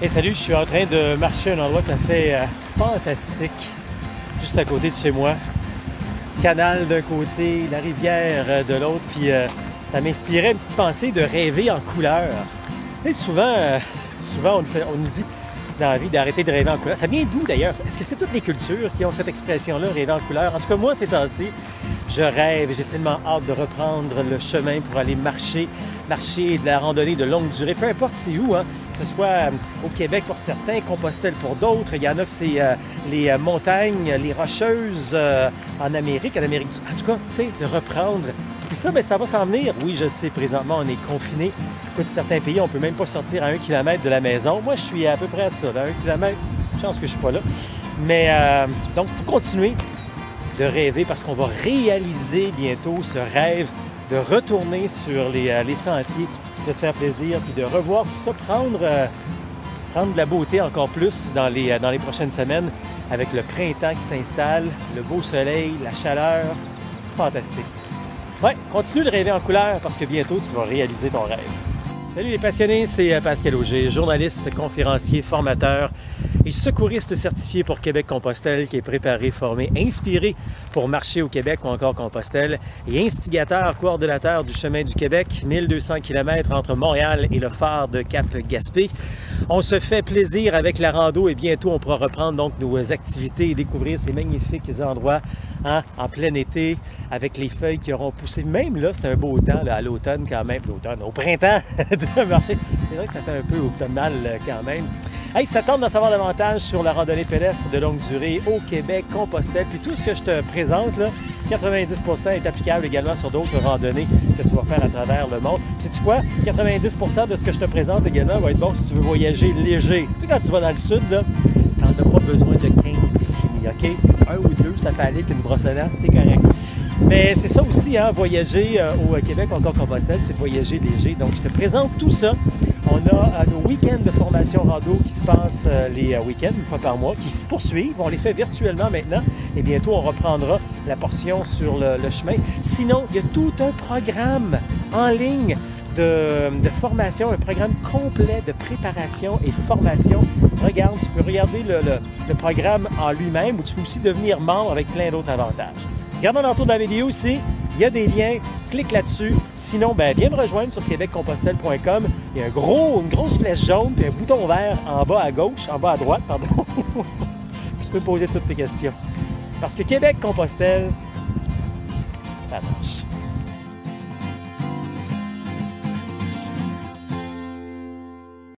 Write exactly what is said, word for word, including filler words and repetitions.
Hey, salut, je suis en train de marcher à un endroit tout à fait euh, fantastique, juste à côté de chez moi. Canal d'un côté, la rivière euh, de l'autre, puis euh, ça m'inspirait une petite pensée de rêver en couleur. Et souvent, euh, souvent on nous, fait, on nous dit dans la vie d'arrêter de rêver en couleur. Ça vient d'où d'ailleurs? Est-ce que c'est toutes les cultures qui ont cette expression-là, rêver en couleur? En tout cas, moi, ces temps-ci, je rêve et j'ai tellement hâte de reprendre le chemin pour aller marcher, marcher de la randonnée de longue durée, peu importe c'est où, hein, que ce soit euh, au Québec pour certains, Compostelle pour d'autres. Il y en a que c'est euh, les euh, montagnes, les Rocheuses euh, en Amérique, en Amérique du Sud. En tout cas, tu sais, de reprendre. Puis ça, bien, ça va s'en venir. Oui, je sais, présentement, on est confiné. Écoute, certains pays, on ne peut même pas sortir à un kilomètre de la maison. Moi, je suis à peu près à ça, à un kilomètre. Chance que je ne suis pas là. Mais euh, donc, il faut continuer de rêver parce qu'on va réaliser bientôt ce rêve de retourner sur les, euh, les sentiers, de se faire plaisir, puis de revoir tout ça, prendre, euh, prendre de la beauté encore plus dans les, euh, dans les prochaines semaines avec le printemps qui s'installe, le beau soleil, la chaleur. Fantastique. Ouais, continue de rêver en couleur parce que bientôt tu vas réaliser ton rêve. Salut les passionnés, c'est Pascal Auger, journaliste, conférencier, formateur et secouriste certifié pour Québec-Compostelle qui est préparé, formé, inspiré pour marcher au Québec ou encore Compostelle et instigateur, coordonnateur du chemin du Québec, mille deux cents kilomètres entre Montréal et le phare de Cap-Gaspé. On se fait plaisir avec la rando et bientôt on pourra reprendre donc nos activités et découvrir ces magnifiques endroits hein, en plein été avec les feuilles qui auront poussé. Même là, c'est un beau temps là, à l'automne quand même, l'automne, au printemps de marcher. C'est vrai que ça fait un peu automnal quand même. Hey, ça tente d'en savoir davantage sur la randonnée pédestre de longue durée au Québec, Compostelle, puis tout ce que je te présente, là, quatre-vingt-dix pour cent est applicable également sur d'autres randonnées que tu vas faire à travers le monde. Sais-tu quoi? quatre-vingt-dix pour cent de ce que je te présente également va être bon si tu veux voyager léger. Tu sais, quand tu vas dans le sud, là, t'en as pas besoin de quinze bikinis, OK? Un ou deux, ça fait aller, puis une brosse à dents, c'est correct. Mais c'est ça aussi, hein, voyager euh, au Québec, encore Compostelle, c'est voyager léger. Donc, je te présente tout ça. On a euh, nos week-ends de formation rando qui se passent euh, les euh, week-ends, une fois par mois, qui se poursuivent. On les fait virtuellement maintenant et bientôt, on reprendra la portion sur le, le chemin. Sinon, il y a tout un programme en ligne de, de formation, un programme complet de préparation et formation. Regarde, tu peux regarder le, le, le programme en lui-même ou tu peux aussi devenir membre avec plein d'autres avantages. Regarde dans l'entour de la vidéo ici, il y a des liens, clique là-dessus. Sinon, ben, viens me rejoindre sur québec compostelle point com. Il y a un gros, une grosse flèche jaune et un bouton vert en bas à gauche, en bas à droite, pardon. Tu peux poser toutes tes questions. Parce que Québec-Compostelle, ça marche.